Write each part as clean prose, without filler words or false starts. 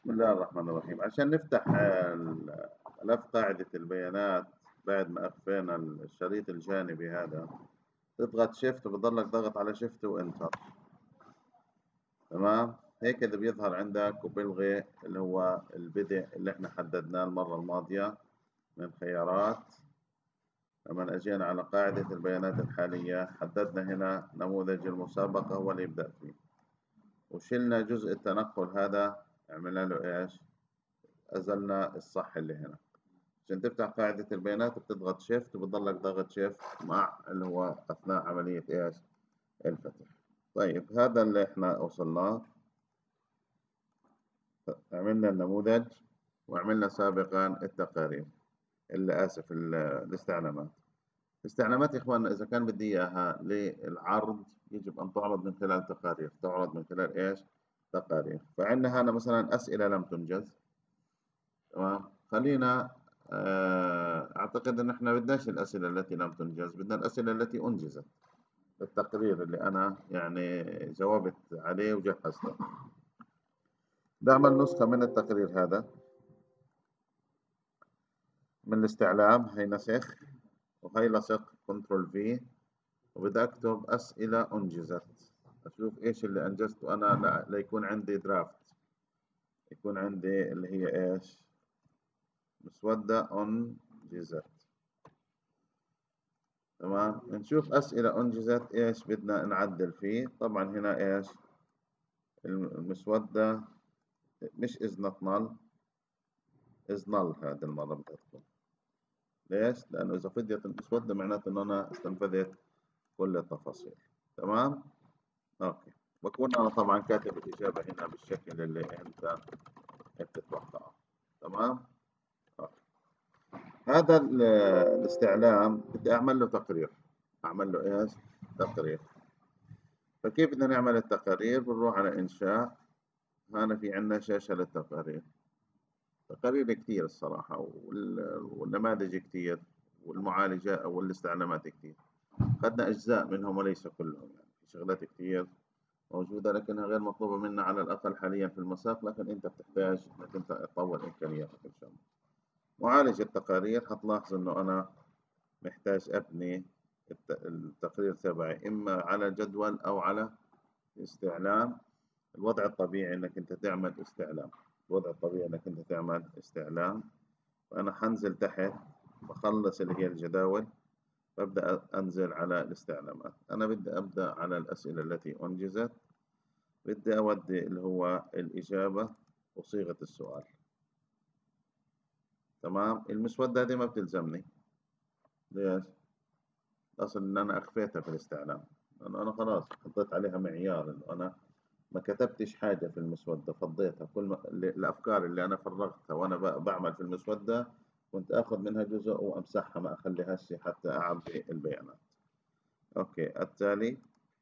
الله الرحمن الرحيم. عشان نفتح ملف قاعدة البيانات بعد ما أخفينا الشريط الجانبي هذا، تضغط شيفت وبضلك ضغط على شيفت وانتر. تمام، هيك إذا بيظهر عندك وبلغي اللي هو البدء اللي احنا حددناه المرة الماضية من خيارات. لما أجينا على قاعدة البيانات الحالية حددنا هنا نموذج المسابقة هو اللي يبدأ فيه، وشلنا جزء التنقل هذا، عملنا له إيش؟ أزلنا الصح اللي هنا. عشان تفتح قاعدة البيانات بتضغط شيفت وبتضلك ضغط شيفت مع اللي هو أثناء عملية إيش؟ الفتح. طيب هذا اللي إحنا وصلناه. عملنا النموذج وعملنا سابقا التقارير، اللي آسف الاستعلامات. الاستعلامات يا إخواننا إذا كان بدي إياها للعرض يجب أن تعرض من خلال تقارير، تعرض من خلال إيش؟ تقارير. فعندنا هنا مثلا أسئلة لم تنجز. تمام، خلينا أعتقد إن إحنا بدناش الأسئلة التي لم تنجز، بدنا الأسئلة التي أنجزت. التقرير اللي أنا يعني جاوبت عليه وجهزته. بدي أعمل نسخة من التقرير هذا من الاستعلام، هي نسخ وهي لصق كنترول في، وبدي أكتب أسئلة أنجزت. أشوف إيش اللي أنجزته أنا ليكون عندي درافت، يكون عندي اللي هي إيش؟ مسودة أنجزت. تمام، نشوف أسئلة أنجزت إيش بدنا نعدل فيه. طبعا هنا إيش؟ المسودة مش is not null is null هذه المرة بدها تكون. ليش؟ لأنه إذا فضيت المسودة معناته إنه أنا استنفذت كل التفاصيل. تمام؟ أوكي، بكون أنا طبعا كاتب الإجابة هنا بالشكل اللي أنت بتتوقعه. تمام؟ أوكي. هذا الاستعلام بدي أعمل له تقرير. أعمل له إيش؟ تقرير. فكيف بدنا نعمل التقارير؟ بنروح على إنشاء. هنا في عندنا شاشة للتقارير. تقارير كتير الصراحة، والنماذج كتير، والمعالجة والاستعلامات كتير. أخذنا أجزاء منهم وليس كلهم، يعني في شغلات كتير موجودة لكنها غير مطلوبة منا على الأقل حاليا في المساق، لكن أنت بتحتاج إنك أنت تطور إمكانياتك إن شاء الله. معالج التقارير، حتلاحظ إنه أنا محتاج أبني التقرير تبعي إما على جدول أو على استعلام. الوضع الطبيعي إنك أنت تعمل استعلام. الوضع الطبيعي إنك أنت تعمل استعلام. فأنا حنزل تحت بخلص اللي هي الجداول، ببدأ أنزل على الاستعلامات. أنا بدي أبدأ على الأسئلة التي أنجزت، بدي أودي اللي هو الإجابة وصيغة السؤال. تمام، المسودة هذه ما بتلزمني. ليش؟ الأصل إن أنا أخفيتها في الاستعلام، لأنه أنا خلاص حطيت عليها معيار إنه أنا ما كتبتش حاجة في المسودة، فضيتها. كل الأفكار اللي أنا فرغتها وأنا بعمل في المسودة كنت آخذ منها جزء وأمسحها، ما أخليهاش حتى أعبي البيانات. أوكي، التالي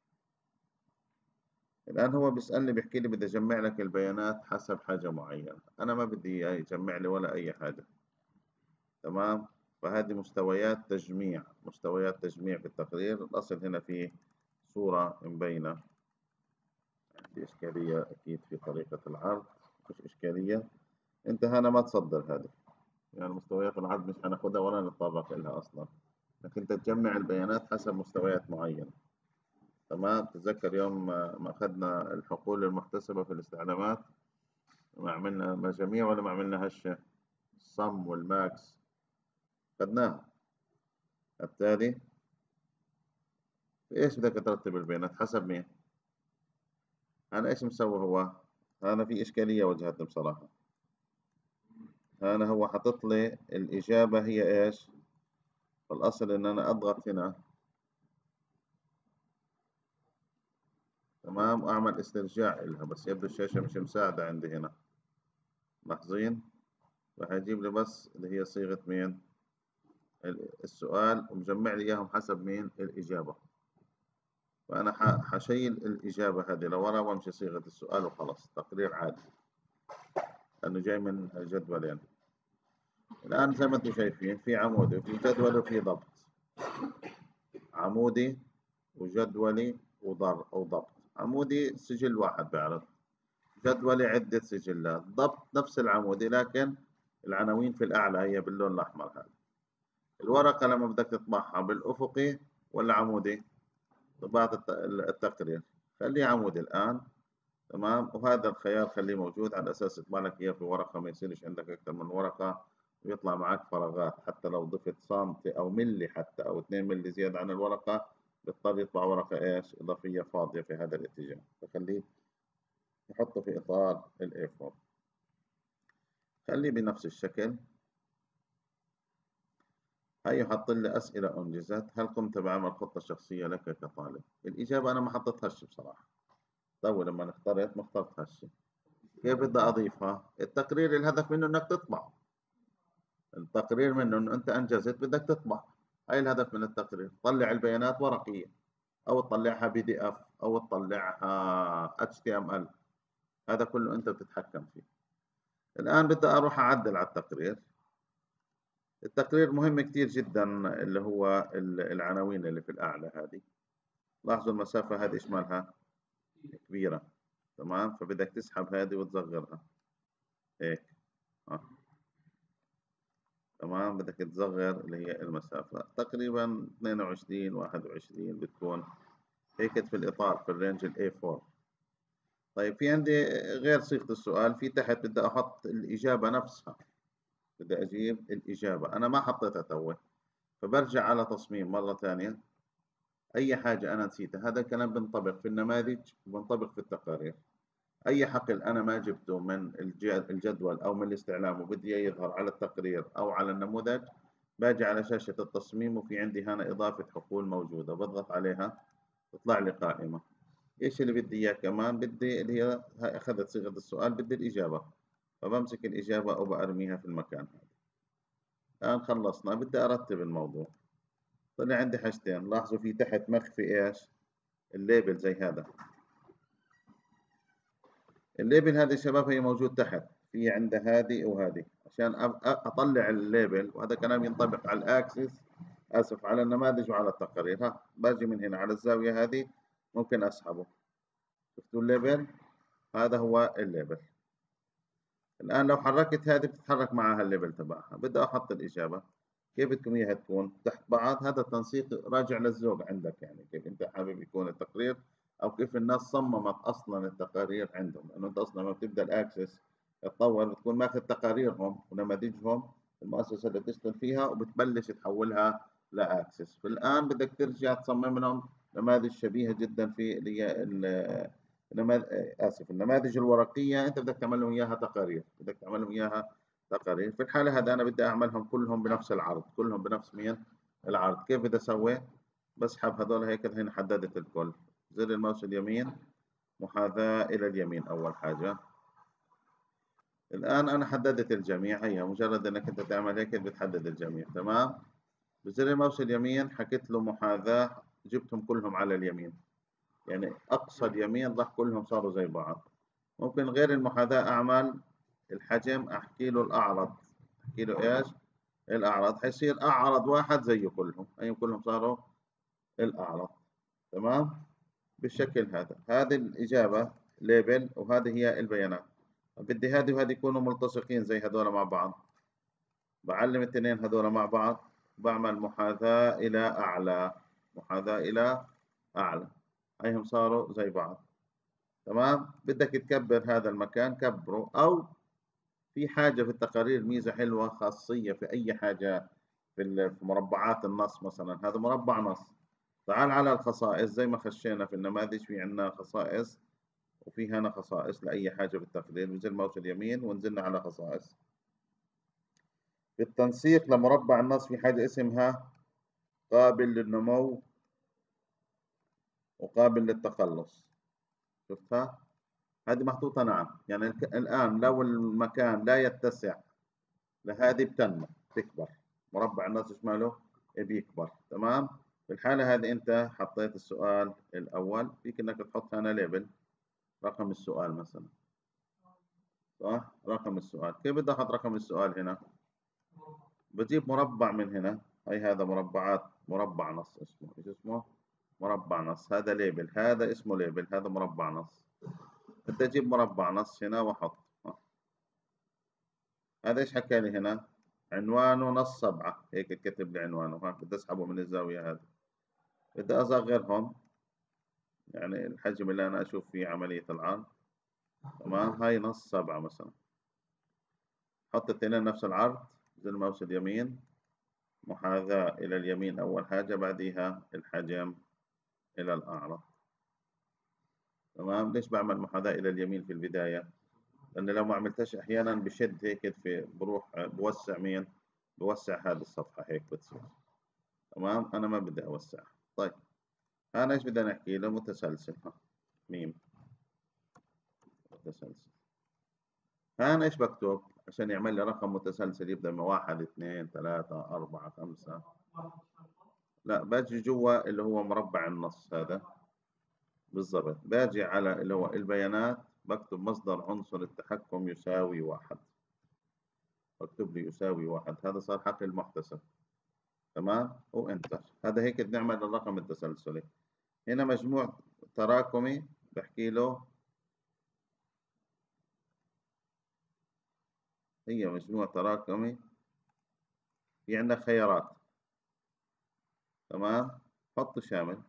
الآن هو بيسألني بيحكي لي بدي أجمع لك البيانات حسب حاجة معينة. أنا ما بدي إياه يجمع لي ولا أي حاجة. تمام، فهذه مستويات تجميع، مستويات تجميع في التقرير. الأصل هنا في صورة مبينة. في إشكالية أكيد في طريقة العرض، مش إشكالية. أنت هنا ما تصدر هذه، يعني مستويات العرض مش هناخدها ولا نتطرق لها أصلا، لكن أنت تجمع البيانات حسب مستويات معينة. تمام، تتذكر يوم ما أخذنا الحقول المحتسبة في الاستعلامات، ما عملنا مجاميع ولا ما عملنا هشة؟ الصم والماكس أخذناها. التالي إيش بدك ترتب البيانات حسب مين؟ أنا إيش مسوي هو؟ أنا في إشكالية وجهتني بصراحة. أنا هو حاطط لي الإجابة هي إيش؟ فالأصل إن أنا أضغط هنا. تمام، وأعمل استرجاع إلها، بس يبدو الشاشة مش مساعدة عندي هنا. لاحظين؟ راح يجيب لي بس اللي هي صيغة مين؟ السؤال، ومجمع لي إياهم حسب مين؟ الإجابة. فأنا حشيل الإجابة هذه لورا وأمشي صيغة السؤال وخلاص، تقرير عادي لأنه جاي من جدولين. الآن زي ما أنتم شايفين في عمودي وفي جدول وفي ضبط. عمودي وجدولي وضبط. عمودي سجل واحد بيعرض، جدولي عدة سجلات، ضبط نفس العمودي لكن العناوين في الأعلى هي باللون الأحمر هذا. الورقة لما بدك تطبعها بالأفقي ولا عمودي؟ طباعة التقرير خليه عمودي الآن، تمام. وهذا الخيار خليه موجود على أساس يطبع لك إياه في ورقة، ما يصيرش عندك أكثر من ورقة ويطلع معك فراغات، حتى لو ضفت سنتي أو ملي حتى أو 2 ملي زيادة عن الورقة بيضطر يطبع ورقة إيش إضافية فاضية في هذا الاتجاه، فخليه يحطه في إطار ال A4. خليه بنفس الشكل. هاي يحط لي أسئلة أنجزت، هل قمت بعمل خطة شخصية لك كطالب؟ الإجابة أنا ما حطيتهاش بصراحة، تو لما اخترت ما اخترتهاش. كيف بدي أضيفها؟ التقرير الهدف منه إنك تطبع، التقرير منه إنه أنت أنجزت بدك تطبع، هاي الهدف من التقرير. طلع البيانات ورقية أو تطلعها PDF أو تطلعها HTML، هذا كله أنت بتتحكم فيه. الآن بدي أروح أعدل على التقرير. التقرير مهم كتير جدا، اللي هو العناوين اللي في الأعلى هذه. لاحظوا المسافة هذه إيش مالها؟ كبيرة، تمام. فبدك تسحب هذه وتصغرها هيك، تمام. بدك تصغر اللي هي المسافة تقريبا 22 21 بتكون هيك في الإطار في الرينج ال A4. طيب في عندي غير صيغة السؤال، في تحت بدي أحط الإجابة نفسها، بدي أجيب الإجابة، أنا ما حطيتها توه، فبرجع على تصميم مرة ثانية. أي حاجة أنا نسيتها، هذا الكلام بنطبق في النماذج وبنطبق في التقارير. أي حقل أنا ما جبته من الجدول أو من الاستعلام وبدي يظهر على التقرير أو على النموذج، باجي على شاشة التصميم وفي عندي هنا إضافة حقول موجودة، بضغط عليها تطلع لي قائمة. إيش اللي بدي إياه كمان؟ بدي اللي هي أخذت صيغة السؤال، بدي الإجابة، فبمسك الإجابة وبأرميها في المكان هذا. الآن خلصنا، بدي أرتب الموضوع. طلع عندي حاجتين، لاحظوا في تحت مخفي إيش؟ الليبل زي هذا. الليبل هذه يا شباب هي موجود تحت، في عندها هذه وهذه، عشان اطلع الليبل، وهذا كلام ينطبق على الاكسس، اسف، على النماذج وعلى التقارير. ها باجي من هنا على الزاويه هذه ممكن اسحبه، شفتوا الليبل؟ هذا هو الليبل. الان لو حركت هذه بتتحرك معها الليبل تبعها. بدي احط الاجابه، كيف بدكم اياها تكون تحت بعض؟ هذا التنسيق راجع للذوق عندك، يعني كيف انت حابب يكون التقرير او كيف الناس صممت اصلا التقارير عندهم، لانه انت اصلا لما بتبدا الاكسس تطور بتكون ماخذ تقاريرهم ونماذجهم المؤسسه اللي بتشتغل فيها وبتبلش تحولها لاكسس. فالان بدك ترجع تصمم لهم نماذج شبيهه جدا في اللي هي النماذج الورقيه، انت بدك تعمل لهم اياها تقارير، بدك تعمل لهم اياها تقارير. في الحالة هذا أنا بدي أعملهم كلهم بنفس العرض، كلهم بنفس مين؟ العرض. كيف بدي أسوي؟ بسحب هذول هيك، هنا حددت الكل. زر الماوس اليمين، محاذاة إلى اليمين أول حاجة. الآن أنا حددت الجميع، هي مجرد إنك أنت تعمل هيك بتحدد الجميع، تمام. بزر الماوس اليمين حكيت له محاذاة، جبتهم كلهم على اليمين، يعني أقصى اليمين راح كلهم صاروا زي بعض. ممكن غير المحاذاة أعمل الحجم، أحكي له الأعرض، أحكي له إيش؟ الأعرض، حيصير أعرض واحد زيه كلهم، هي كلهم صاروا الأعرض، تمام. بالشكل هذا، هذه الإجابة ليبل وهذه هي البيانات. بدي هذه وهذه يكونوا ملتصقين زي هذول مع بعض، بعلم الاثنين هذول مع بعض، بعمل محاذاة إلى أعلى، محاذاة إلى أعلى، هيهم صاروا زي بعض، تمام. بدك تكبر هذا المكان كبره، أو في حاجة في التقارير ميزة حلوة خاصية في أي حاجة في مربعات النص مثلا، هذا مربع نص. تعال على الخصائص، زي ما خشينا في النماذج في عندنا خصائص، وفي هنا خصائص لأي حاجة بالتقرير، بنزل ماوس اليمين ونزلنا على خصائص. في التنسيق لمربع النص في حاجة اسمها قابل للنمو وقابل للتقلص، شفتها؟ هذه محطوطة نعم، يعني الآن لو المكان لا يتسع لهذه بتنمو تكبر، مربع النص ايش ماله؟ بيكبر، تمام. في الحالة هذه أنت حطيت السؤال الأول، فيك إنك تحط هنا ليبل رقم السؤال مثلا، صح؟ رقم السؤال. كيف بدي أحط رقم السؤال هنا؟ بجيب مربع من هنا، هي هذا مربعات، مربع نص اسمه، ايش اسمه؟ مربع نص، هذا ليبل، هذا اسمه ليبل، هذا مربع نص، بدي أجيب مربع نص هنا وأحط هذا إيش حكى لي هنا؟ عنوانه نص 7 هيك كتب لي عنوانه، بدي أسحبه من الزاوية هذه، بدي أصغرهم يعني الحجم اللي أنا أشوف فيه عملية العرض. تمام، هاي نص 7 مثلا، حط الاثنين نفس العرض زي الماوس اليمين، محاذاة إلى اليمين أول حاجة، بعديها الحجم إلى الأعلى. تمام، ليش بعمل محاذاة إلى اليمين في البداية؟ لأن لو ما عملتهاش أحيانا بشد هيك في بروح بوسع مين؟ بوسع هذه الصفحة هيك بتصير. تمام، أنا ما بدي أوسعها. طيب أنا إيش بدنا نحكي له؟ متسلسل، ميم متسلسل. أنا إيش بكتب عشان يعمل لي رقم متسلسل يبدأ من 1 2 3 4 5؟ لا، باجي جوا اللي هو مربع النص هذا بالضبط، باجي على اللي هو البيانات، بكتب مصدر عنصر التحكم يساوي 1، بكتب لي يساوي 1، هذا صار حقل المحتسب. تمام، وانتر. هذا هيك بنعمل الرقم التسلسلي. هنا مجموع تراكمي بحكي له هي مجموع تراكمي، في عندك خيارات. تمام، حط شامل.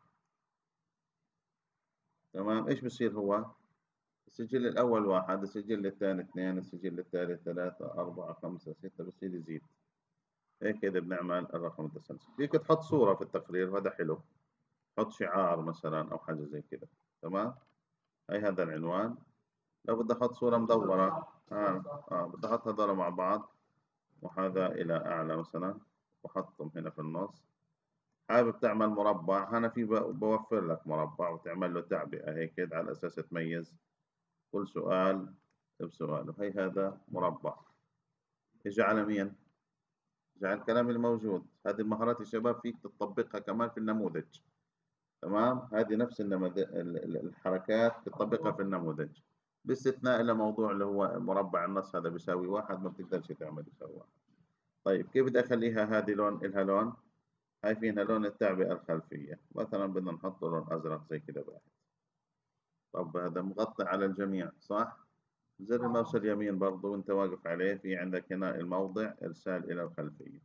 تمام، ايش بصير هو؟ السجل الأول 1، السجل الثاني 2، السجل الثالث 3 4 5 6، بصير يزيد. هيك كده بنعمل الرقم التسلسلي. فيك تحط صورة في التقرير وهذا حلو، حط شعار مثلا أو حاجة زي كده. تمام، هي هذا العنوان. لو بدي أحط صورة مدورة بدي أحط هذول مع بعض، وهذا إلى أعلى مثلا، وأحطهم هنا في النص. حابب تعمل مربع، أنا في بوفر لك مربع وتعمل له تعبئة هيك على أساس تميز كل سؤال بسؤاله. هي هذا مربع، إجا على مين؟ إجا على الكلام الموجود. هذه المهارات يا شباب فيك تطبقها كمان في النموذج. تمام، هذه نفس الحركات بتطبقها في النموذج، باستثناء إلى موضوع اللي هو مربع النص هذا بيساوي 1، ما بتقدرش تعمل يساوي 1. طيب كيف بدي أخليها هذه لون إلها لون؟ هاي فينا لون التعبئة الخلفية، مثلا بدنا نحط لون أزرق زي كده واحد. طب هذا مغطي على الجميع صح؟ زر الماوس اليمين برضو وانت واقف عليه، في عندك هنا الموضع إرسال إلى الخلفية.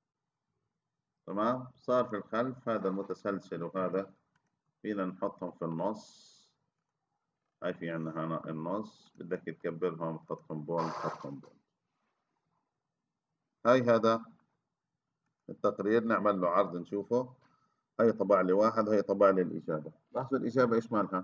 تمام، صار في الخلف هذا المتسلسل وهذا فينا نحطهم في النص. هاي في عندنا هنا النص، بدك تكبرهم تحطهم بول تحطهم بول. هاي هذا التقرير نعمل له عرض نشوفه. هاي طبع لي 1، هاي طبع لي الإجابة. لاحظوا الإجابة إيش مالها؟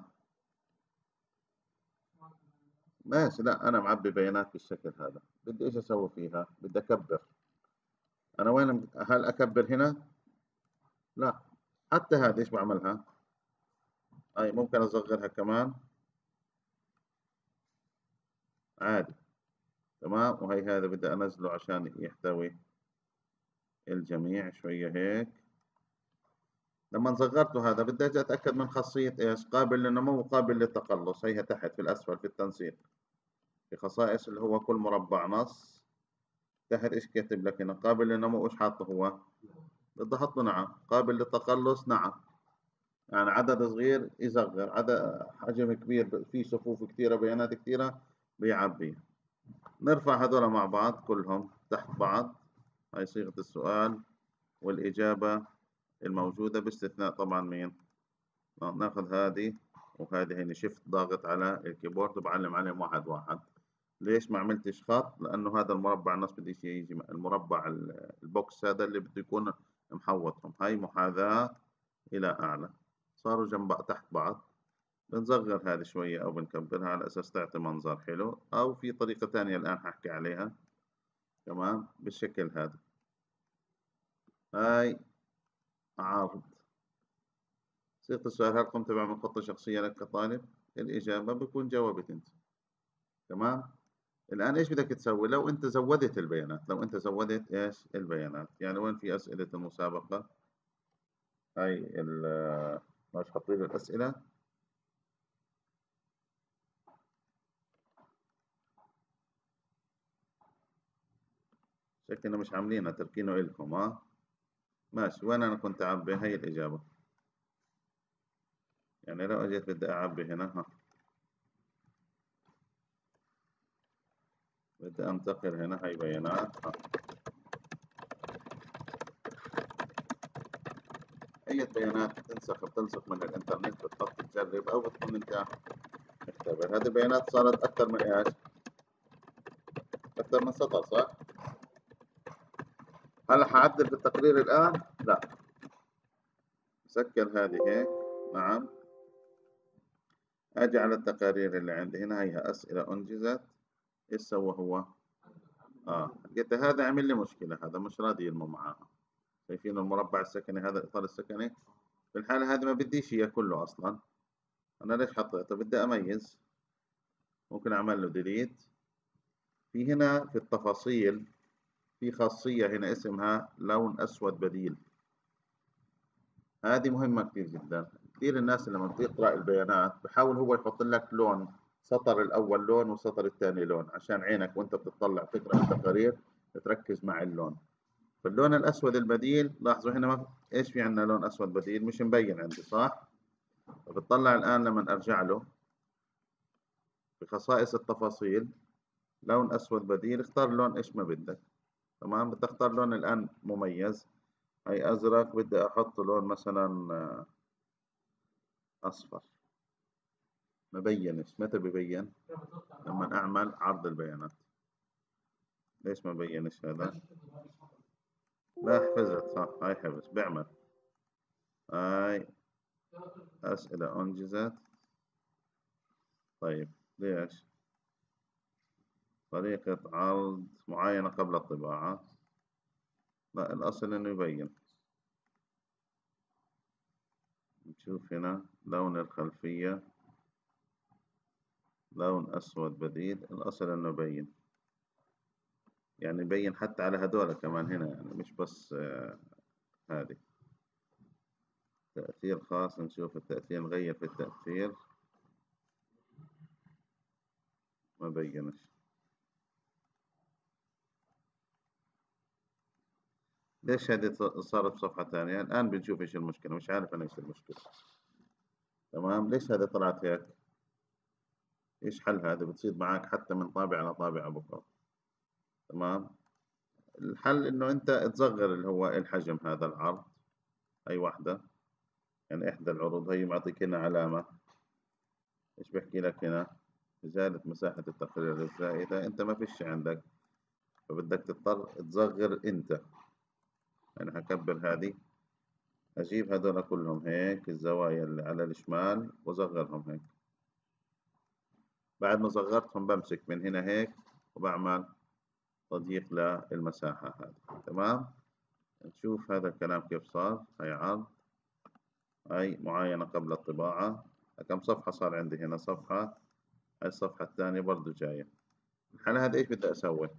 ماشي، لا أنا معبي بيانات بالشكل هذا، بدي إيش أسوي فيها؟ بدي أكبر. أنا وين؟ هل أكبر هنا؟ لا، حتى هذه إيش بعملها؟ هاي ممكن أصغرها كمان عادي. تمام، وهي هذا بدي أنزله عشان يحتوي الجميع شوية هيك. لما صغرته هذا بدي أجي أتأكد من خاصية إيش؟ قابل للنمو وقابل للتقلص. هي تحت في الأسفل في التنسيق في خصائص اللي هو كل مربع نص، تحت إيش كاتب لك هنا؟ قابل للنمو. إيش حاطه هو؟ بدي أحطه نعم. قابل للتقلص نعم، يعني عدد صغير يصغر، عدد حجم كبير في صفوف كثيرة بيانات كثيرة بيعبي. نرفع هذول مع بعض كلهم تحت بعض. هاي صيغة السؤال والإجابة الموجودة باستثناء طبعا مين؟ ناخذ هذه وهذه، هنا شيفت ضاغط على الكيبورد وبعلم عليهم واحد واحد. ليش ما عملتش خط؟ لأنه هذا المربع النص بدي يجي المربع البوكس هذا اللي بده يكون محوطهم. هاي محاذاة إلى أعلى، صاروا جنب تحت بعض. بنصغر هذه شوية أو بنكبرها على أساس تعطي منظر حلو، أو في طريقة ثانية الآن ححكي عليها. تمام، بالشكل هذا. هاي عرض صيغة السؤال: هل قمت بعمل خطة شخصية لك كطالب؟ الإجابة بكون جاوبت أنت. تمام، الآن إيش بدك تسوي؟ لو أنت زودت البيانات، لو أنت زودت إيش البيانات، يعني وين في أسئلة المسابقة؟ هاي مش حاطين الأسئلة. شكلنا مش عاملينها، تركينه إلكم ماشي. وين أنا كنت أعبي؟ هي الإجابة. يعني لو أجيت بدي أعبي هنا بدي أنتقل هنا، هاي بيانات. أي بيانات بتلصق من الإنترنت، بتحط تجرب أو بتكون أنت مختبر. هذه البيانات صارت أكثر من إيش؟ أكثر من سطر، صح؟ هل حعدل بالتقرير الآن؟ لا. سكر هذه هيك، نعم. أجي على التقارير اللي عندي هنا، هيها أسئلة أنجزت. إيش سوى هو؟ قلت هذا عمل لي مشكلة، هذا مش راضي ينمو معاها. شايفين المربع السكني هذا، الإطار السكني؟ في الحالة هذه ما بديش إياه كله أصلا. أنا ليش حطيته؟ بدي أميز. ممكن أعمل له ديليت. في هنا في التفاصيل في خاصية هنا اسمها لون أسود بديل. هذه مهمة كثير جدا. كثير الناس لما بتقرأ البيانات بحاول هو يحط لك لون، سطر الأول لون والسطر الثاني لون، عشان عينك وأنت بتطلع تقرأ التقارير تركز مع اللون. فاللون الأسود البديل، لاحظوا هنا ما إيش في عندنا لون أسود بديل مش مبين عندي، صح؟ فبتطلع الآن لما أرجع له بخصائص التفاصيل، لون أسود بديل، اختار لون إيش ما بدك. تمام. بدي أختار لون الآن مميز، هي أزرق، بدي أحط لون مثلا أصفر. ما بينش. متى ببين؟ لما أعمل عرض البيانات. ليش ما بينش هذا؟ لا حفظت، صح، هاي حفظ بيعمل. هاي أسئلة أنجزت. طيب ليش؟ طريقة عرض معينة قبل الطباعة. لا، الأصل إنه يبين. نشوف هنا لون الخلفية لون أسود بديل، الأصل إنه يبين. يعني يبين حتى على هذول كمان هنا، يعني مش بس هذه. تأثير خاص، نشوف التأثير، نغير في التأثير. ما بينش. ليش هذه صارت بصفحة ثانية؟ الآن بنشوف إيش المشكلة. مش عارف أنا إيش المشكلة. تمام. ليش هذه طلعت هيك؟ إيش حل هذا؟ بتصير معك حتى من طابع على طابع بكرة. تمام. الحل إنه أنت تصغر اللي هو الحجم هذا العرض. أي واحدة، يعني إحدى العروض هي معطيك هنا علامة. إيش بحكي لك هنا؟ إزالة مساحة التقرير الزائدة. أنت ما فيش عندك، فبدك تضطر تصغر أنت. يعني هكبر هذه، أجيب هذول كلهم هيك، الزوايا اللي على الشمال وأصغرهم هيك. بعد ما صغرتهم بمسك من هنا هيك وبعمل تضييق للمساحة هذه. تمام. نشوف هذا الكلام كيف صار. هي عرض، هاي معاينة قبل الطباعة. كم صفحة صار عندي هنا؟ صفحة. هاي الصفحة الثانية برضو جاية. الحالة هذا إيش بدي أسوي؟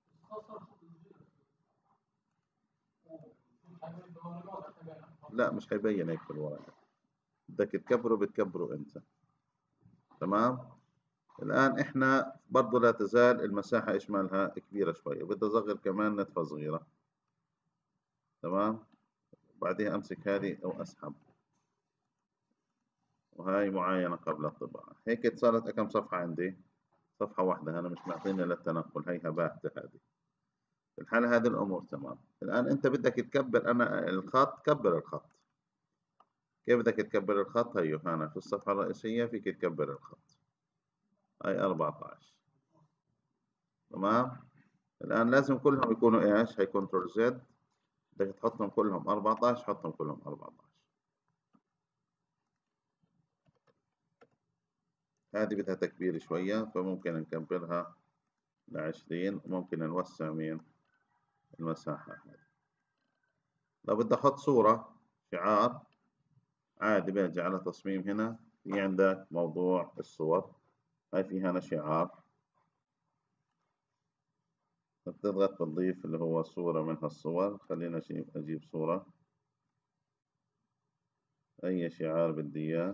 لا، مش هيبين هيك في الورقة. بدك تكبره بتكبره أنت. تمام. الآن إحنا برضو لا تزال المساحة إشمالها كبيرة شوية، بدي أصغر كمان نتفة صغيرة. تمام. بعدها أمسك هذه أو أسحب. وهاي معاينة قبل الطباعة. هيك صارت كم صفحة عندي؟ صفحة واحدة. أنا مش معطيني للتنقل، هيها باهتة هذه. في الحالة هذه الأمور تمام. الآن أنت بدك تكبر أنا الخط، كبر الخط. كيف بدك تكبر الخط؟ هيو هنا في الصفحة الرئيسية فيك تكبر الخط. هاي 14. تمام. الآن لازم كلهم يكونوا إيش؟ هي كنترول زد. بدك تحطهم كلهم 14، حطهم كلهم 14. هذه بدها تكبير شوية، فممكن نكبرها ل20، وممكن نوسع مين؟ المساحة هذه. لو بدي أحط صورة شعار عادي، برجع على تصميم هنا، في عندك موضوع الصور. هاي في هنا شعار، بتضغط بتضيف اللي هو صورة من هالصور. خلينا أجيب صورة، أي شعار بدي إياه.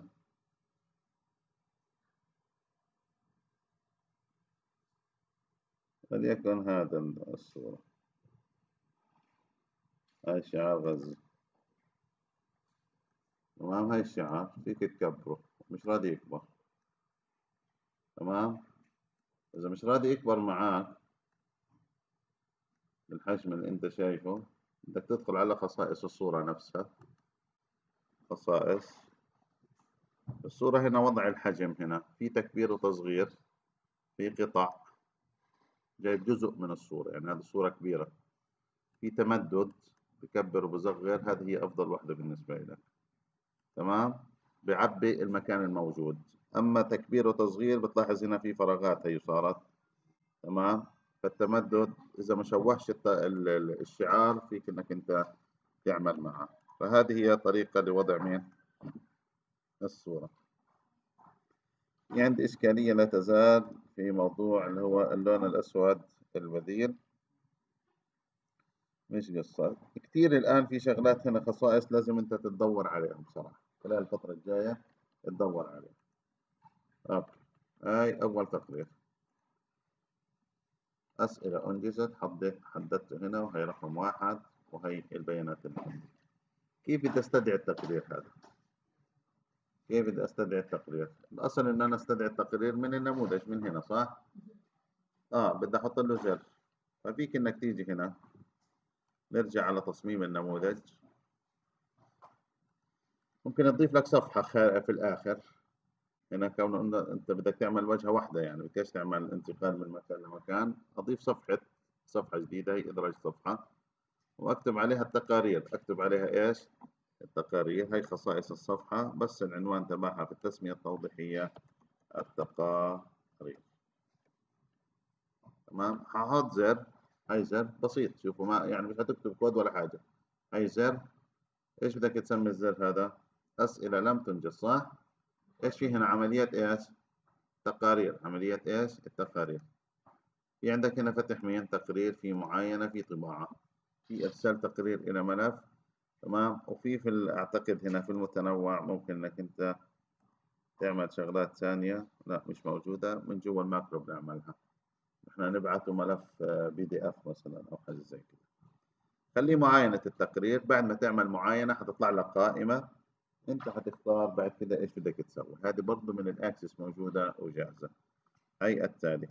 وليكن هذا الصورة. هاي شعار غزة. تمام. هاي الشعار فيك تكبره، مش راضي يكبر. تمام. إذا مش راضي يكبر معاك بالحجم اللي انت شايفه. بدك تدخل على خصائص الصورة نفسها. خصائص الصورة هنا، وضع الحجم، هنا في تكبير وتصغير، في قطع، جايب جزء من الصورة، يعني هذه الصورة كبيرة، في تمدد، بكبر وبصغر، هذه هي أفضل وحدة بالنسبة لك. تمام، بعبي المكان الموجود. أما تكبير وتصغير بتلاحظ هنا في فراغات هي صارت. تمام، فالتمدد إذا ما شوهش الشعار فيك إنك أنت تعمل معه. فهذه هي طريقة لوضع مين الصورة. في عندي إشكالية لا تزال في موضوع اللي هو اللون الأسود البديل. مش قصة كتير الآن، في شغلات هنا خصائص لازم أنت تدور عليها بصراحة خلال الفترة الجاية، تدور عليها. أوكي، هاي أول تقرير. أسئلة أنجزت، حددته هنا، وهي رقم 1، وهي البيانات اللي عندي. كيف بدي أستدعي التقرير هذا؟ كيف بدي أستدعي التقرير؟ الأصل إن أنا أستدعي التقرير من النموذج من هنا، صح؟ بدي أحط له زر. ففيك إنك تيجي هنا، نرجع على تصميم النموذج. ممكن أضيف لك صفحة في الآخر هنا، كونه أنت بدك تعمل واجهة واحدة، يعني بدكش تعمل انتقال من مكان لمكان. أضيف صفحة جديدة، هي إدراج صفحة، وأكتب عليها التقارير. أكتب عليها إيش؟ التقارير. هي خصائص الصفحة، بس العنوان تبعها في التسمية التوضيحية التقارير. تمام، هحط زر. هاي زر بسيط، شوفوا، ما يعني مش هتكتب كود ولا حاجة. هاي زر. إيش بدك تسمي الزر هذا؟ أسئلة لم تنجز، صح؟ إيش في هنا؟ عملية إيش؟ تقارير. عملية إيش؟ التقارير. في عندك هنا فتح مين؟ تقرير، في معاينة، في طباعة، في إرسال تقرير إلى ملف. تمام، وفي أعتقد هنا في المتنوع ممكن إنك أنت تعمل شغلات ثانية. لا، مش موجودة. من جوا الماكرو بنعملها. إحنا نبعته ملف PDF مثلا أو حاجة زي كده. خليه معاينة التقرير. بعد ما تعمل معاينة حتطلع لك قائمة، أنت حتختار بعد كده إيش بدك تسوي. هذه برضو من الأكسس موجودة وجاهزة. هي التالي.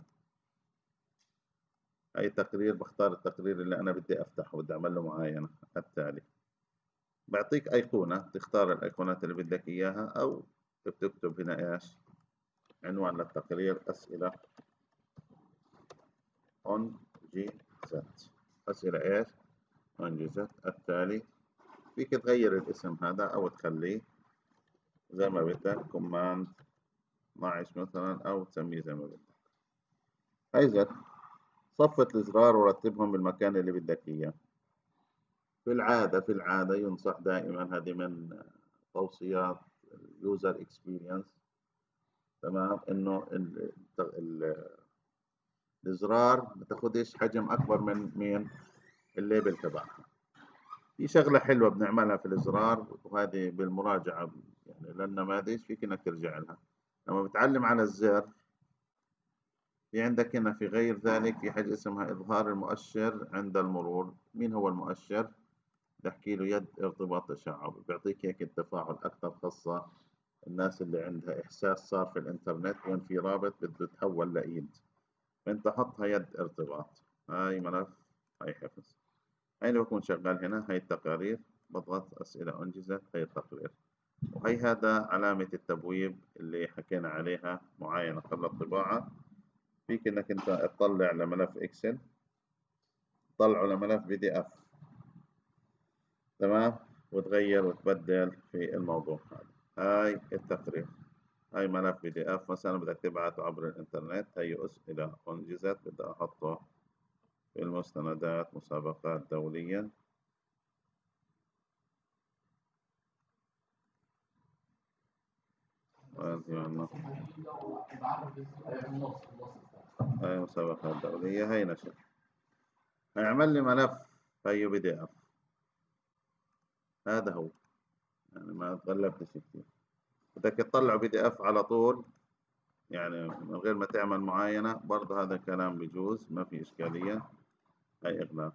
أي تقرير، بختار التقرير اللي أنا بدي أفتحه، بدي أعمل له معاينة. التالي بعطيك أيقونة، تختار الأيقونات اللي بدك إياها، أو بتكتب هنا إيش؟ عنوان للتقرير: أسئلة أنجزت. أسئلة إيش؟ أنجزت. التالي. فيك تغير الاسم هذا أو تخليه زي ما بدك، كوماند 12 مثلا، أو تسميه زي ما بدك. هيزت. صفت الأزرار ورتبهم بالمكان اللي بدك إياه. في العادة ينصح دائما، هذه من توصيات اليوزر اكسبيرينس، تمام، إنه الأزرار ما تاخدش حجم أكبر من مين؟ الليبل تبعها. في شغلة حلوة بنعملها في الأزرار، وهذه بالمراجعة يعني للنماذج فيك إنك ترجع لها. لما بتعلم على الزر، في عندك هنا في غير ذلك في حاجة اسمها إظهار المؤشر عند المرور. مين هو المؤشر؟ بحكي له يد ارتباط تشعبي، بيعطيك هيك التفاعل أكثر، خاصة الناس اللي عندها إحساس صار في الإنترنت وين في رابط بده يتحول لإيد، فأنت حطها يد ارتباط. هاي ملف، هاي حفظ. هاي اللي بكون شغال هنا. هاي التقارير، بضغط أسئلة أنجزت. هاي التقرير، وهي هذا علامة التبويب اللي حكينا عليها، معاينة قبل الطباعة. فيك إنك أنت تطلع لملف إكسل، تطلعه لملف PDF. تمام، وتغير وتبدل في الموضوع هذا. هاي التقرير. هاي ملف PDF مثلا بدك تبعته عبر الإنترنت. هي أسئلة أنجزت، بدي أحطه في المستندات، مسابقات دوليا. هاي مسابقات دولية. هاي نشر. هيعمل لي ملف هي PDF. هذا هو، يعني ما تغلبتش كثير. بدك تطلعه PDF على طول، يعني من غير ما تعمل معاينة، برضه هذا الكلام بجوز، ما في إشكالية. هاي إغلاق.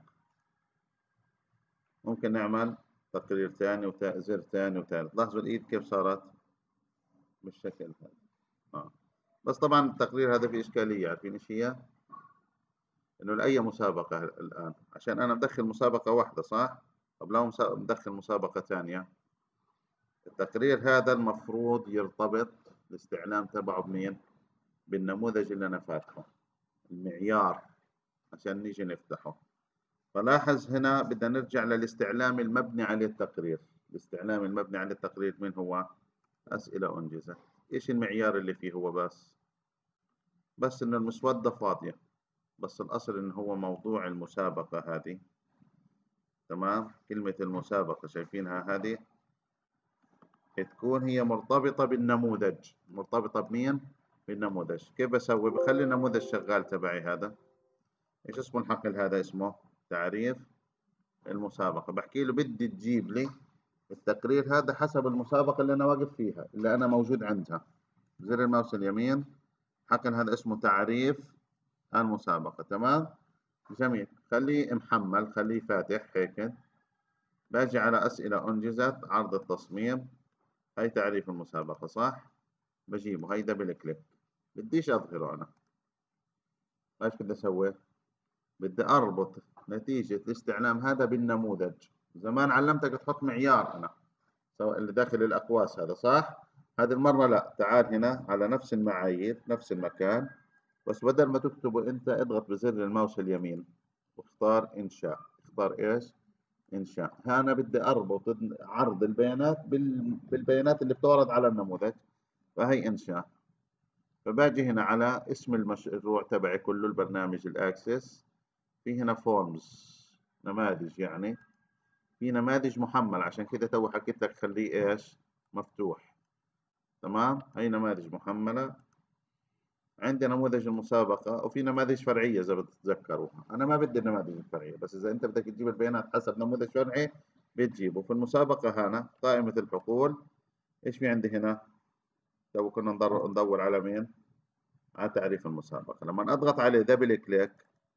ممكن نعمل تقرير ثاني وزر ثاني وثالث. لاحظوا الإيد كيف صارت بالشكل هذا. بس طبعا التقرير هذا فيه إشكالية، عارفين إيش هي؟ إنه لأي مسابقة الآن، عشان أنا مدخل مسابقة واحدة صح؟ طب لو مدخل مسابقة ثانية، التقرير هذا المفروض يرتبط الاستعلام تبعه بمين؟ بالنموذج اللي أنا فاتحه، المعيار، عشان نيجي نفتحه. فلاحظ هنا بدنا نرجع للاستعلام المبني عليه التقرير. الاستعلام المبني عليه التقرير من هو؟ أسئلة أنجزت. إيش المعيار اللي فيه هو؟ بس إن المسودة فاضية، بس الأصل إن هو موضوع المسابقة هذه. تمام، كلمة المسابقة شايفينها هذه تكون هي مرتبطة بالنموذج. مرتبطة بمين؟ بالنموذج. كيف بسوي؟ بخلي النموذج شغال تبعي هذا. إيش اسمه الحقل هذا؟ اسمه تعريف المسابقة. بحكي له بدي تجيب لي التقرير هذا حسب المسابقة اللي أنا واقف فيها، اللي أنا موجود عندها. زر الماوس اليمين، حقل هذا اسمه تعريف المسابقة. تمام، جميل. خليه محمل، خليه فاتح هيك. باجي على أسئلة أنجزت، عرض التصميم، هاي تعريف المسابقة صح؟ بجيبه، هاي دبل كليك. بديش أظهره أنا. ايش بدي أسوي؟ بدي أربط نتيجة الاستعلام هذا بالنموذج. زمان علمتك تحط معيار أنا، سواء اللي داخل الأقواس هذا صح؟ هذه المرة لا، تعال هنا على نفس المعايير، نفس المكان، بس بدل ما تكتبه أنت اضغط بزر الماوس اليمين واختار إنشاء. اختار إيش؟ إنشاء. هنا بدي أربط عرض البيانات بالبيانات اللي بتورد على النموذج، فهي إنشاء. فباجي هنا على اسم المشروع تبعي كله، البرنامج الأكسس. في هنا فورمز، نماذج يعني. في نماذج محمل، عشان كده تو حكيت لك خليه إيش؟ مفتوح. تمام، هي نماذج محملة. عندي نموذج المسابقة، وفي نماذج فرعية إذا بتتذكروها. أنا ما بدي النماذج الفرعية، بس إذا أنت بدك تجيب البيانات حسب نموذج فرعي بتجيبه. في المسابقة هنا قائمة الحقول، إيش في عندي هنا؟ تو كنا ندور على مين؟ على تعريف المسابقة. لما أضغط عليه دبل كليك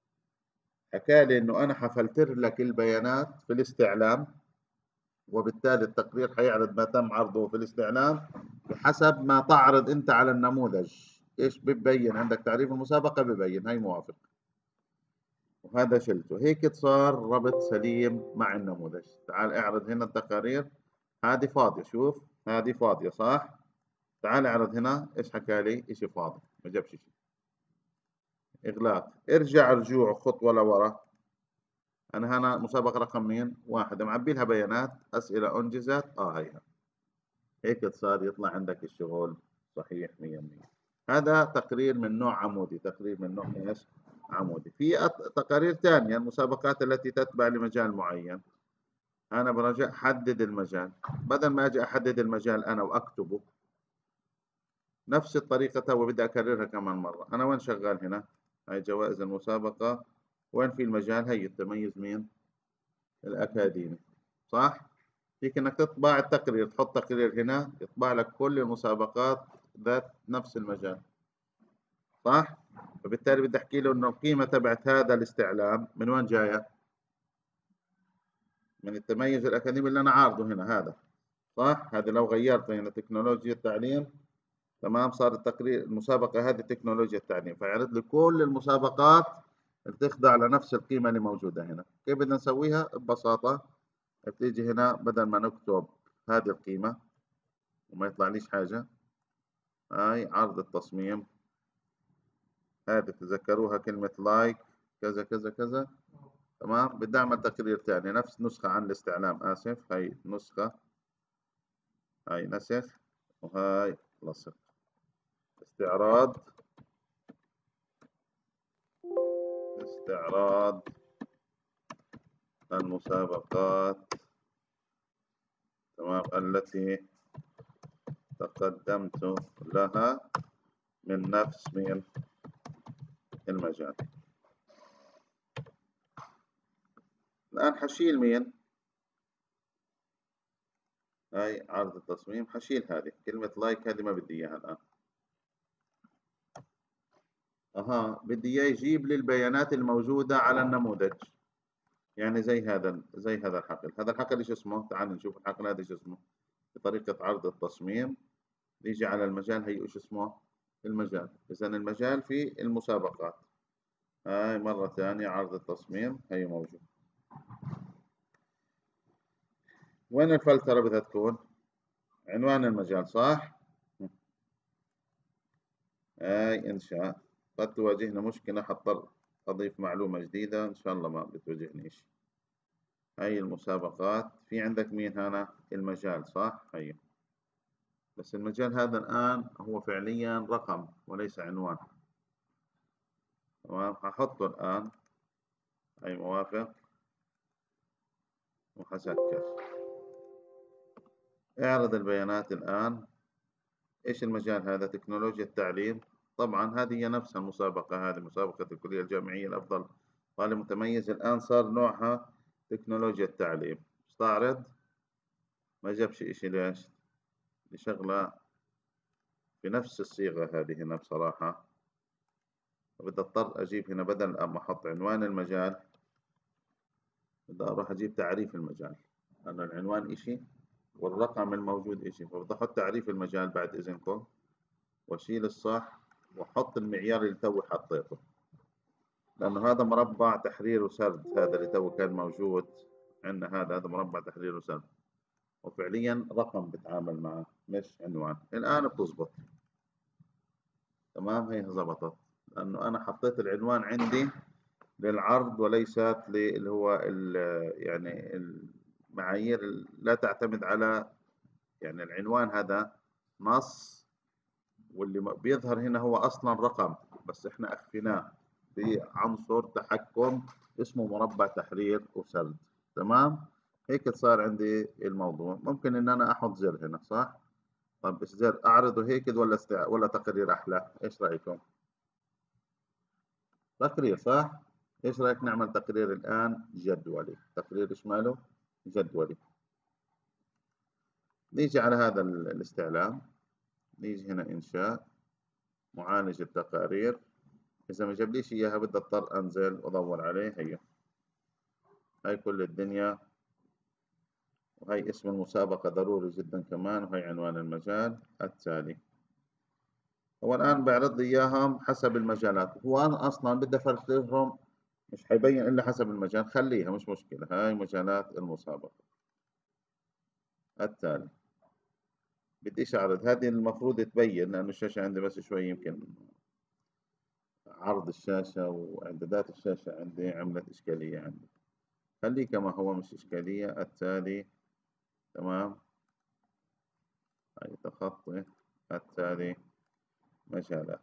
حكالي إنه أنا حفلتر لك البيانات في الاستعلام، وبالتالي التقرير حيعرض ما تم عرضه في الاستعلام بحسب ما تعرض أنت على النموذج. إيش ببين عندك؟ تعريف المسابقة ببين، هاي موافق، وهذا شلته. هيك صار ربط سليم مع النموذج. تعال اعرض هنا التقارير، هذه فاضية. شوف هذه فاضية صح؟ تعال اعرض هنا، ايش حكى لي؟ اشي فاضي، ما جابش شيء. اغلاق. ارجع رجوع خطوة لورا. انا هنا مسابقة رقم مين؟ واحد، معبي لها بيانات، اسئلة انجزت، هيها. هيك صار يطلع عندك الشغل صحيح 100%. هذا تقرير من نوع عمودي. تقرير من نوع ايش؟ عمودي. في تقارير ثانية، المسابقات التي تتبع لمجال معين. أنا برجع أحدد المجال، بدل ما أجي أحدد المجال أنا وأكتبه نفس الطريقة. تو بدي أكررها كمان مرة. أنا وين شغال هنا؟ هاي جوائز المسابقة. وين في المجال؟ هي التميز مين؟ الأكاديمي صح؟ فيك إنك تطبع التقرير، تحط تقرير هنا يطبع لك كل المسابقات ذات نفس المجال صح؟ فبالتالي بدي أحكي له إنه القيمة تبعت هذا الاستعلام من وين جاية؟ من التميز الأكاديمي اللي أنا عارضه هنا هذا صح؟ هذا لو غيرت هنا تكنولوجيا التعليم، تمام، صار التقرير المسابقة هذه تكنولوجيا التعليم، فيعرض لي كل المسابقات اللي تخضع لنفس القيمة اللي موجودة هنا. كيف بدنا نسويها؟ ببساطة بتيجي هنا بدل ما نكتب هذه القيمة وما يطلع ليش حاجة، هاي عرض التصميم، هذه تذكروها كلمة لايك كذا كذا كذا. تمام، بدي أعمل تقرير ثاني نفس نسخة عن الاستعلام، آسف، هاي نسخة، هاي نسخ، وهاي لصق. استعراض المسابقات، تمام، التي تقدمت لها من نفس من المجال. الآن حشيل مين؟ هاي عرض التصميم، حشيل هذه كلمة لايك، هذه ما بدي إياها الآن. بدي إياه يجيب لي البيانات الموجودة على النموذج. يعني زي هذا الحقل. هذا الحقل ايش اسمه؟ تعال نشوف الحقل هذا ايش اسمه بطريقة عرض التصميم. نيجي على المجال، هي ايش اسمه؟ المجال. إذا المجال في المسابقات. هاي مرة ثانية عرض التصميم هي موجود. وين الفلترة بدها تكون؟ عنوان المجال صح؟ هاي إنشاء. قد تواجهنا مشكلة حضطر أضيف معلومة جديدة، إن شاء الله ما بتواجهني إشي. هاي المسابقات، في عندك مين هنا؟ المجال صح؟ هي بس المجال هذا الآن هو فعليا رقم وليس عنوان. تمام، هحطه الآن. هاي موافق وحسكر. اعرض البيانات الآن. إيش المجال هذا؟ تكنولوجيا التعليم. طبعا هذه هي نفسها المسابقة، هذه مسابقة الكلية الجامعية لأفضل طالب متميز. الآن صار نوعها تكنولوجيا التعليم. استعرض. ما جابش إشي ليش؟ لشغلة في نفس الصيغة هذه هنا بصراحة. بدي أضطر أجيب هنا بدل ما أحط عنوان المجال، بدي أروح أجيب تعريف المجال، لأن العنوان إشي والرقم الموجود إشي، فبدي أحط تعريف المجال بعد إذنكم، وأشيل الصح وأحط المعيار اللي توي حطيته، لأنه هذا مربع تحرير وسرد. هذا اللي تو كان موجود عندنا، هذا مربع تحرير وسرد، وفعليا رقم بتعامل معه مش عنوان. الآن بتزبط. تمام، هي زبطت، لأنه أنا حطيت العنوان عندي للعرض وليست اللي هو يعني المعايير لا تعتمد على، يعني العنوان هذا نص، واللي بيظهر هنا هو أصلا رقم، بس إحنا أخفيناه بعنصر تحكم اسمه مربع تحرير وسرد. تمام، هيك صار عندي الموضوع. ممكن إن أنا أحط زر هنا صح؟ طب الزر أعرضه هيك ولا تقرير أحلى؟ إيش رأيكم؟ تقرير صح؟ إيش رأيك نعمل تقرير الآن جدولي؟ تقرير إيش ماله؟ جدولي. نيجي على هذا الاستعلام، نيجي هنا إنشاء معالج التقارير. إذا ما جابليش إياها بدي أضطر أنزل وأدور عليه. هاي كل الدنيا، وهي اسم المسابقة ضروري جدا كمان، وهي عنوان المجال التالي. هو الآن بيعرض لي إياهم حسب المجالات. هو أنا أصلا بدي أفرغهم، مش حيبين إلا حسب المجال. خليها مش مشكلة، هاي مجالات المسابقة التالي. بديش أعرض، هذه المفروض تبين لأنه الشاشة عندي بس شوي، يمكن عرض الشاشة وإعدادات الشاشة عندي عملت إشكالية عندي. خليه كما هو مش إشكالية. التالي. تمام، هاي تخطي. التالي مجالات،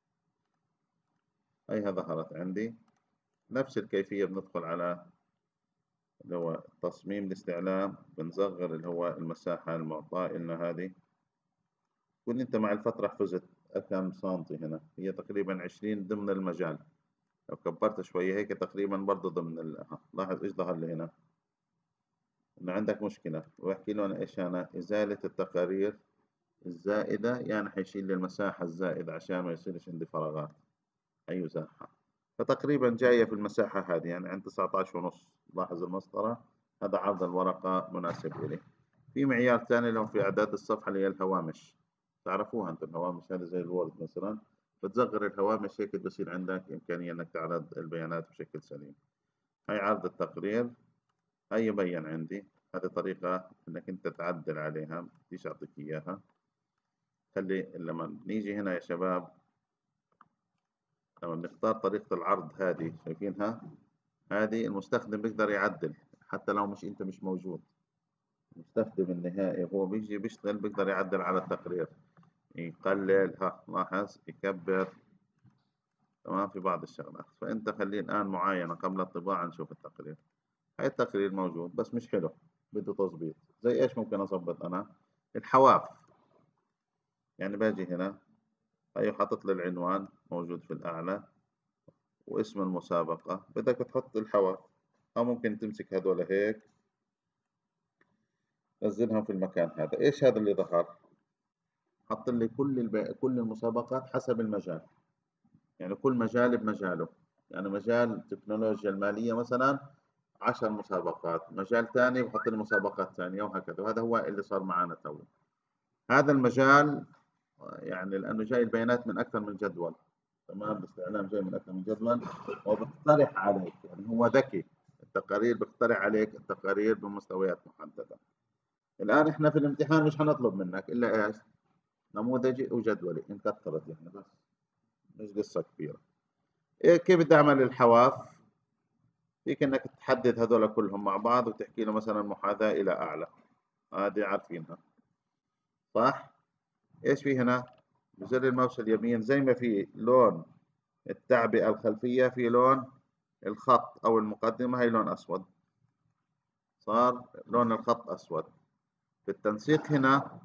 هيها ظهرت عندي. نفس الكيفية بندخل على اللي هو تصميم الاستعلام، بنصغر اللي هو المساحة المعطاة لنا هذه. كن أنت مع الفترة حفظت كم سنتي هنا، هي تقريبا 20 ضمن المجال. لو كبرت شوية هيك تقريبا برضو ضمن لاحظ إيش ظهر لي هنا، إنه عندك مشكلة. وأحكي له أنا إيش أنا إزالة التقارير الزائدة، يعني حيشيل لي المساحة الزائدة عشان ما يصيرش عندي فراغات. هيزاحها، فتقريبا جاية في المساحة هذه، يعني عند 19.5. لاحظ المسطرة، هذا عرض الورقة مناسب إلي. في معيار ثاني لو في إعداد الصفحة اللي هي الهوامش، تعرفوها أنتم الهوامش هذه زي الوورد مثلا، بتصغر الهوامش هيك بصير عندك إمكانية إنك تعرض البيانات بشكل سليم. هاي عرض التقرير، هاي يبين عندي. هذه طريقة إنك أنت تعدل عليها، بديش أعطيك إياها. خلي لما نيجي هنا يا شباب، لما بنختار طريقة العرض هذه شايفينها، هذه المستخدم بيقدر يعدل حتى لو أنت مش موجود. المستخدم النهائي هو بيجي بيشتغل بيقدر يعدل على التقرير، يقلل، لاحظ، يكبر. تمام، في بعض الشغلات. فأنت خليه الآن معاينة قبل الطباعة نشوف التقرير. هاي التقرير موجود بس مش حلو، بده تظبيط. زي إيش ممكن أظبط أنا؟ الحواف. يعني باجي هنا، هاي حاطط لي العنوان موجود في الأعلى واسم المسابقة، بدك تحط الحواف، أو ممكن تمسك هذول هيك نزلهم في المكان هذا. إيش هذا اللي ظهر؟ حط لي كل المسابقات حسب المجال، يعني كل مجال بمجاله. يعني مجال التكنولوجيا المالية مثلا 10 مسابقات، مجال ثاني بحط لي مسابقات ثانية وهكذا. وهذا هو اللي صار معنا تو. هذا المجال يعني لأنه جاي البيانات من أكثر من جدول، تمام، باستعلام جاي من أكثر من جدول، وبقترح عليك، يعني هو ذكي، التقارير بقترح عليك التقارير بمستويات محددة. الآن إحنا في الامتحان مش هنطلب منك إلا إيش؟ نموذجي وجدولي إن كثرت يعني، بس مش قصة كبيرة. إيه كيف بدي أعمل الحواف؟ فيك إنك تحدد هذول كلهم مع بعض وتحكي له مثلا محاذاة إلى أعلى، هذه عارفينها صح؟ إيش في هنا؟ بزر الماوس اليمين زي ما في لون التعبئة الخلفية، في لون الخط أو المقدمة هي لون أسود، صار لون الخط أسود. في التنسيق هنا،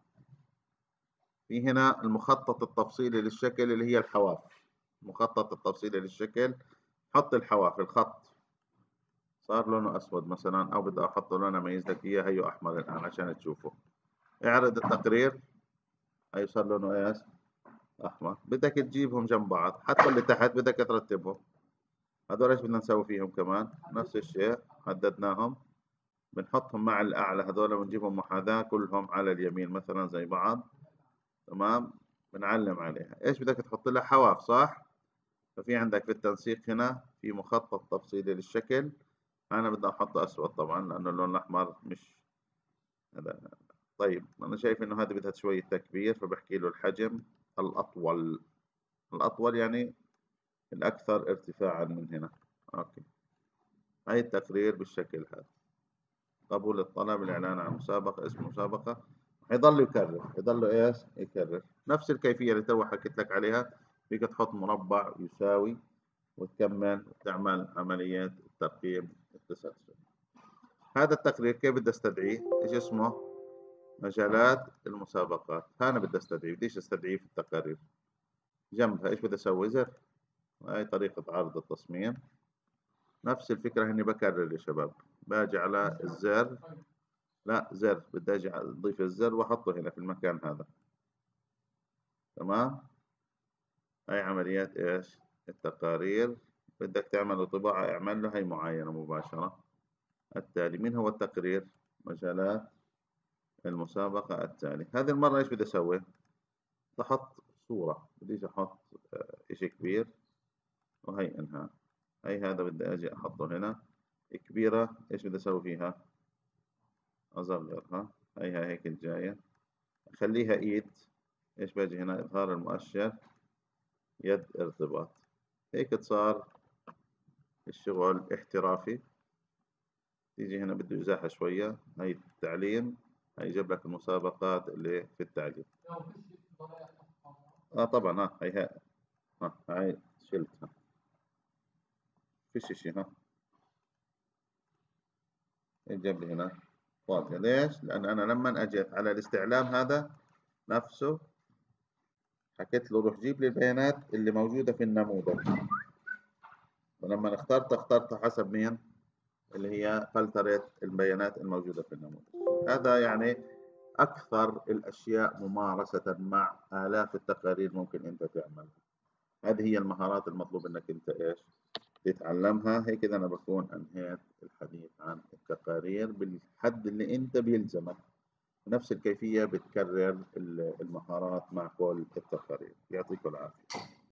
في هنا المخطط التفصيلي للشكل اللي هي الحواف، المخطط التفصيلي للشكل، حط الحواف، الخط صار لونه أسود مثلا، أو بدي أحط لون أميز لك إياه هيو أحمر الآن عشان تشوفه. اعرض التقرير، هي صار لونه إيش؟ أحمر. بدك تجيبهم جنب بعض، حتى اللي تحت بدك ترتبهم. هذول إيش بدنا نسوي فيهم كمان؟ نفس الشيء، حددناهم، بنحطهم مع الأعلى هذول ونجيبهم محاذاة كلهم على اليمين مثلا زي بعض، تمام. بنعلم عليها، إيش بدك تحط لها؟ حواف صح؟ ففي عندك في التنسيق هنا في مخطط تفصيلي للشكل، أنا بدي أحطه أسود طبعا لأنه اللون الأحمر مش هذا. طيب أنا شايف إنه هذه بدها شوية تكبير، فبحكي له الحجم الأطول، الأطول يعني الأكثر ارتفاعا من هنا. أوكي، هاي التقرير بالشكل هذا. قبول الطلب، الإعلان عن مسابقة، اسم مسابقة، يضل يكرر، يضل إيش؟ يكرر نفس الكيفية اللي تو حكيت لك عليها. فيك تحط مربع يساوي وتكمل وتعمل عملية الترقيم التسلسل. هذا التقرير كيف بدي استدعيه؟ ايش اسمه؟ مجالات المسابقات. أنا بدي استدعيه، بديش استدعيه في التقارير. جنبها ايش بدي اسوي؟ زر. هاي طريقة عرض التصميم، نفس الفكرة هني بكرر يا شباب. باجي على الزر، لا زر، بدي اجي اضيف الزر واحطه هنا في المكان هذا، تمام. هاي عمليات ايش؟ التقارير. بدك تعمل طباعة، اعمل له هي معاينة مباشرة. التالي، من هو التقرير؟ مجالات المسابقة التالي. هذه المرة ايش بدي اسوي؟ تحط صورة، بديش احط اشي كبير. وهي انهاء، هي هذا بدي اجي احطه هنا. كبيرة ايش بدي اسوي فيها؟ اصغرها. هي هيك الجاية، اخليها ايد. ايش باجي هنا؟ اظهار المؤشر، يد ارتباط. هيك صار الشغل احترافي. تيجي هنا بده ازاحة شوية، هي التعليم، هي جاب لك المسابقات اللي في التعليم. طبعا هاي شلتها، فيش اشي. جاب لي هنا فاضية. ليش؟ لأن أنا لما أجيت على الاستعلام هذا نفسه، حكيت له روح جيب لي البيانات اللي موجودة في النموذج، ولما اخترتها حسب مين؟ اللي هي فلترة البيانات الموجودة في النموذج. هذا يعني أكثر الأشياء ممارسة مع آلاف التقارير ممكن أنت تعملها. هذه هي المهارات المطلوب أنك أنت إيش؟ تتعلمها. هيك كذا أنا بكون أنهيت الحديث عن التقارير بالحد اللي أنت بيلزمك. نفس الكيفية بتكرر المهارات مع كل التقارير. يعطيكم العافية.